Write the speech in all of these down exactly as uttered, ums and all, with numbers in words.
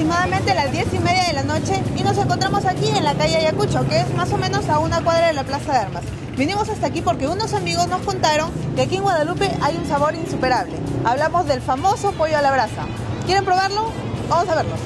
aproximadamente las diez y media de la noche y nos encontramos aquí en la calle Ayacucho, que es más o menos a una cuadra de la Plaza de Armas. Vinimos hasta aquí porque unos amigos nos contaron que aquí en Guadalupe hay un sabor insuperable. Hablamos del famoso pollo a la brasa. ¿Quieren probarlo? Vamos a verlo.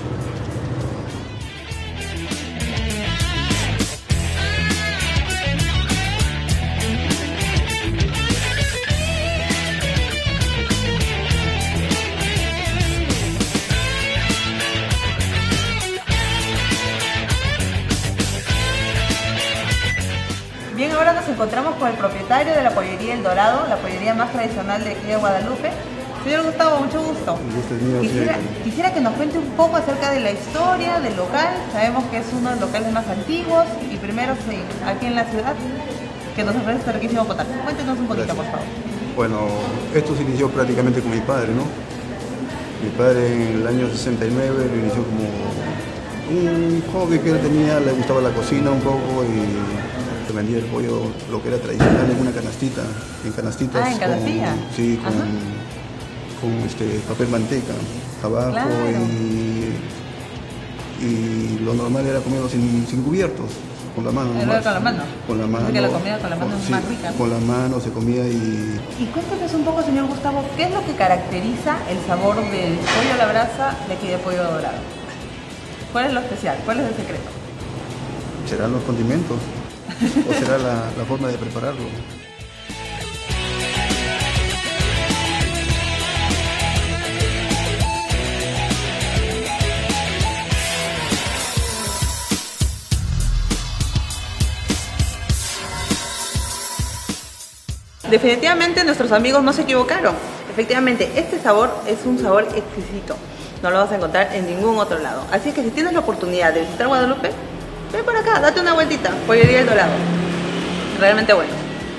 Bien, ahora nos encontramos con el propietario de la pollería El Dorado, la pollería más tradicional de aquí de Guadalupe. Señor Gustavo, mucho gusto. Un gusto es mío, quisiera, sí. quisiera que nos cuente un poco acerca de la historia del local. Sabemos que es uno de los locales más antiguos y primeros aquí en la ciudad, que nos ofrece este riquísimo potaje. Cuéntenos un poquito, Gracias. por favor. Bueno, esto se inició prácticamente con mi padre, ¿no? Mi padre en el año sesenta y nueve lo inició como un hobby que él tenía, le gustaba la cocina un poco y se vendía el pollo, lo que era tradicional, en una canastita, en canastitas. Ah, ¿en canastilla? Con, sí, con, con este, papel manteca abajo. Claro. y, y lo normal era comerlo sin, sin cubiertos, con la mano. Era con la mano. Con la mano. Porque la comida con la mano con, es sí, más rica. Con la mano se comía y... Y cuéntenos un poco, señor Gustavo, ¿qué es lo que caracteriza el sabor del pollo a la brasa de aquí de Pollo Dorado? ¿Cuál es lo especial? ¿Cuál es el secreto? ¿Serán los condimentos? ¿O será la, la forma de prepararlo? Definitivamente nuestros amigos no se equivocaron. Efectivamente, este sabor es un sabor exquisito. No lo vas a encontrar en ningún otro lado. Así que si tienes la oportunidad de visitar Guadalupe, ven por acá, date una vueltita. Pollería El Dorado. Realmente bueno.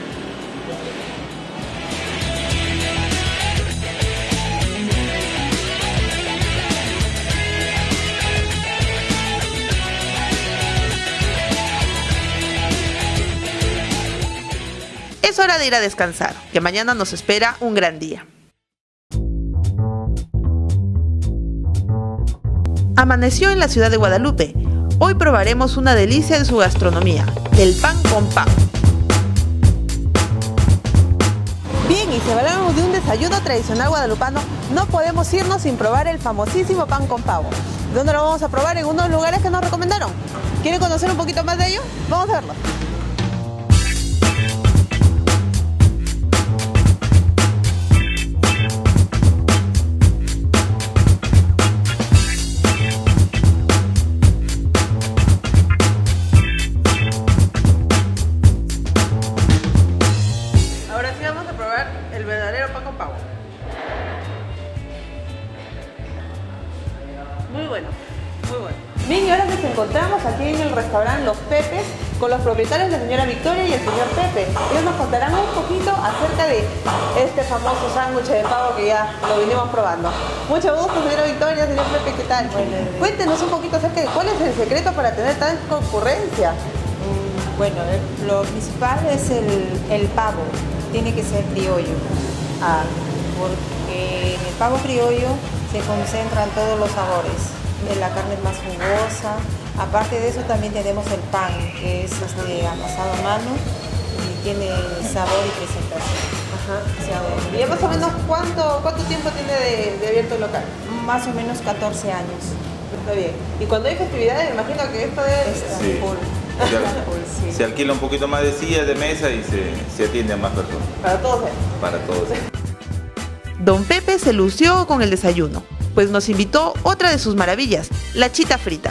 Es hora de ir a descansar, que mañana nos espera un gran día. Amaneció en la ciudad de Guadalupe. Hoy probaremos una delicia de su gastronomía, el pan con pavo. Bien, y si hablamos de un desayuno tradicional guadalupano, no podemos irnos sin probar el famosísimo pan con pavo. ¿Dónde lo vamos a probar? En unos lugares que nos recomendaron. ¿Quieren conocer un poquito más de ello? Vamos a verlo. Muy bueno, muy bueno. Bien, y ahora nos encontramos aquí en el restaurante Los Pepes con los propietarios, la señora Victoria y el señor Pepe. Ellos nos contarán un poquito acerca de este famoso sándwich de pavo que ya lo vinimos probando. Mucho gusto, señora Victoria, señor Pepe, ¿qué tal? Bueno, cuéntenos un poquito acerca de cuál es el secreto para tener tanta concurrencia. Bueno, lo principal es el, el pavo, tiene que ser criollo, Ah, porque en el pavo criollo se concentran todos los sabores. La carne es más jugosa. Aparte de eso también tenemos el pan, que es este, amasado a mano y tiene sabor y presentación. ajá. O sea, ¿Y ya más o menos cuánto, cuánto tiempo tiene de, de abierto el local? más o menos catorce años. Está bien. Y cuando hay festividades, me imagino que esto es... Está Sí. full. Se, Sí. se alquila un poquito más de sillas de mesa y se, se atiende a más personas, Para todos. para todos. Don Pepe se lució con el desayuno, pues nos invitó otra de sus maravillas, la chita frita.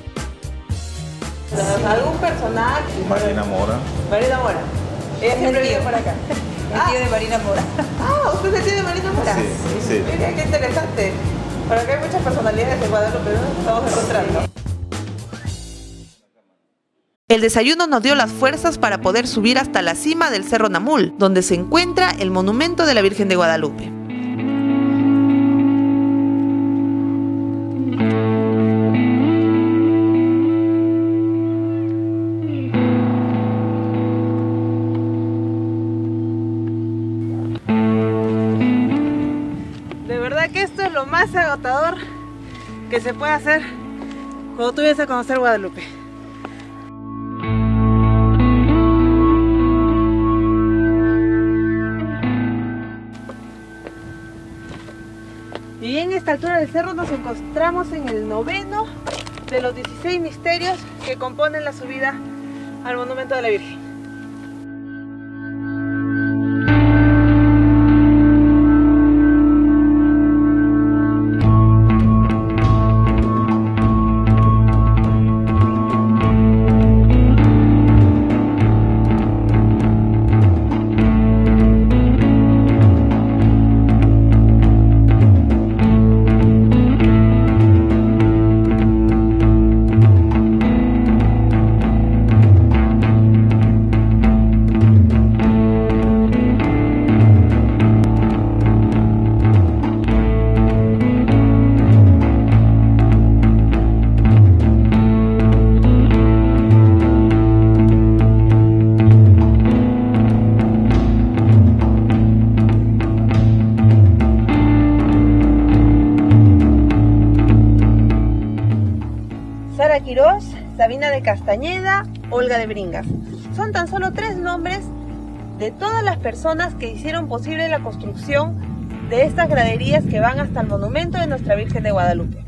¿Algún personaje? Marina Mora. Marina Mora. Ella Es siempre el viene tío. por acá. El tío de Marina Mora. Ah, ¿usted se tiene Marina Mora? Sí, sí. Mira, qué interesante. Por acá hay muchas personalidades de Guadalupe, ¿no? Estamos encontrando. El desayuno nos dio las fuerzas para poder subir hasta la cima del Cerro Namul, donde se encuentra el monumento de la Virgen de Guadalupe. De verdad que esto es lo más agotador que que se puede hacer cuando tú vienes a conocer Guadalupe. Y en esta altura del cerro nos encontramos en el noveno de los dieciséis misterios que componen la subida al monumento de la Virgen. Sara Quirós, Sabina de Castañeda, Olga de Bringas. Son tan solo tres nombres de todas las personas que hicieron posible la construcción de estas graderías que van hasta el monumento de Nuestra Virgen de Guadalupe.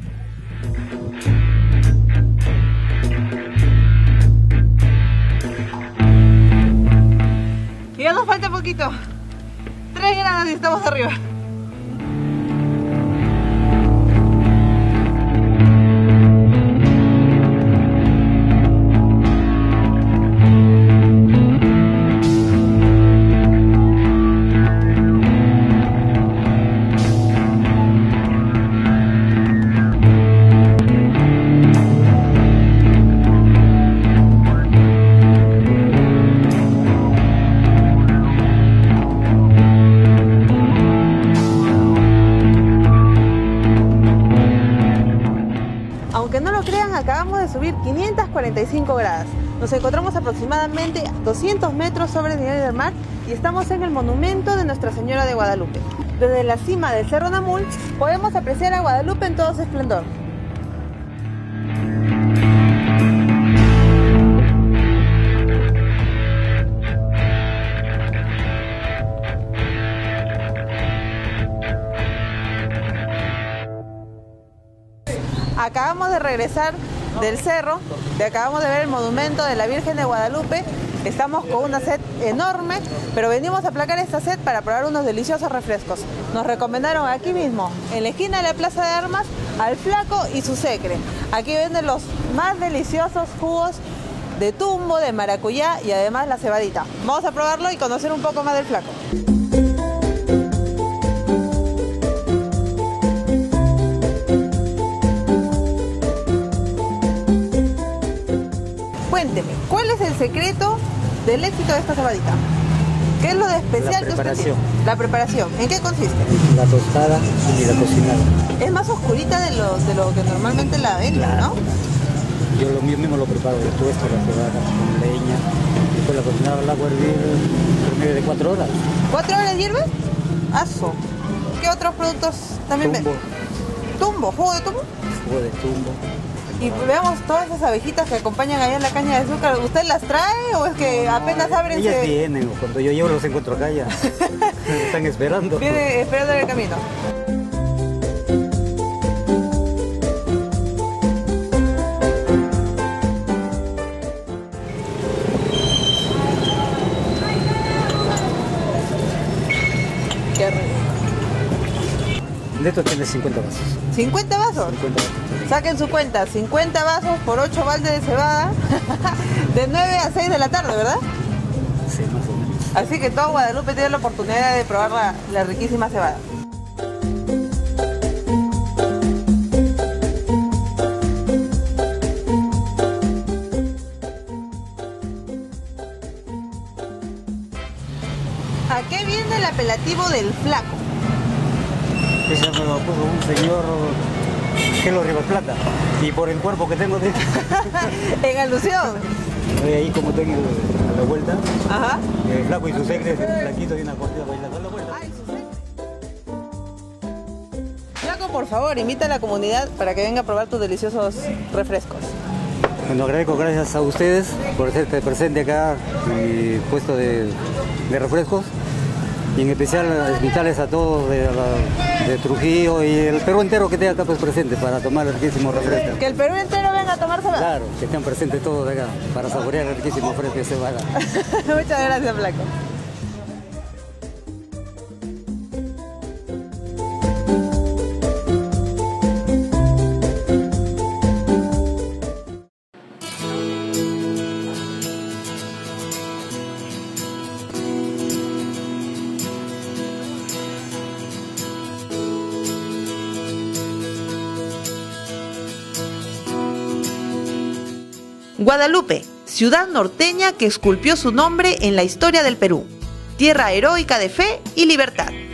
Y ya nos falta poquito. Tres grados y estamos arriba. Aunque no lo crean, acabamos de subir quinientas cuarenta y cinco gradas. Nos encontramos aproximadamente doscientos metros sobre el nivel del mar y estamos en el monumento de Nuestra Señora de Guadalupe. Desde la cima del Cerro Namul podemos apreciar a Guadalupe en todo su esplendor. Acabamos de regresar del cerro, de acabamos de ver el monumento de la Virgen de Guadalupe. Estamos con una sed enorme, pero venimos a aplacar esta sed para probar unos deliciosos refrescos. Nos recomendaron aquí mismo, en la esquina de la Plaza de Armas, al Flaco y su secre. Aquí venden los más deliciosos jugos de tumbo, de maracuyá y además la cebadita. Vamos a probarlo y conocer un poco más del Flaco. Cuénteme, ¿cuál es el secreto del éxito de esta cebadita? ¿Qué es lo de especial que usted tiene? La preparación. ¿En qué consiste? La tostada y la cocinada. Es más oscurita de lo, de lo que normalmente la venden, claro, ¿no? Yo lo mío mismo lo preparo, yo tuesto la cebada con leña, después la cocinada al agua hervir por medio de cuatro horas. ¿Cuatro horas hierve? Aso. ¿Qué otros productos también venden? Tumbo. ¿Tumbo? ¿Jugo de tumbo? Jugo de tumbo. Y veamos todas esas abejitas que acompañan allá en la caña de azúcar. ¿Usted las trae o es que no, apenas abren? Ellas se... vienen, cuando yo llevo los encuentro acá ya. Me están esperando. Vienen esperando en el camino. Qué rico. De esto tiene cincuenta vasos. ¿cincuenta vasos? cincuenta vasos. Saquen su cuenta, cincuenta vasos por ocho baldes de cebada, de nueve a seis de la tarde, ¿verdad? Sí, más o menos. Así que todo Guadalupe tiene la oportunidad de probar la, la riquísima cebada. ¿A qué viene el apelativo del Flaco? Ese me lo puso un señor Gelo Rivas Plata, y por el cuerpo que tengo de... En alusión. Ahí como tengo a la vuelta. Ajá. El Flaco y su secre, el flaquito y una cortita bailando a la vuelta. Ay, su secre. Flaco, Flaco, por favor, invita a la comunidad para que venga a probar tus deliciosos refrescos. Bueno, agradezco gracias a ustedes por estar presente acá en mi puesto de, de refrescos. Y en especial invitarles a todos de, de Trujillo y el Perú entero que esté acá pues presente para tomar el riquísimo refresco. Que el Perú entero venga a tomársela. Claro, que estén presentes todos de acá para saborear el riquísimo refresco que se va a dar. Muchas gracias, Flaco. Guadalupe, ciudad norteña que esculpió su nombre en la historia del Perú, tierra heroica de fe y libertad.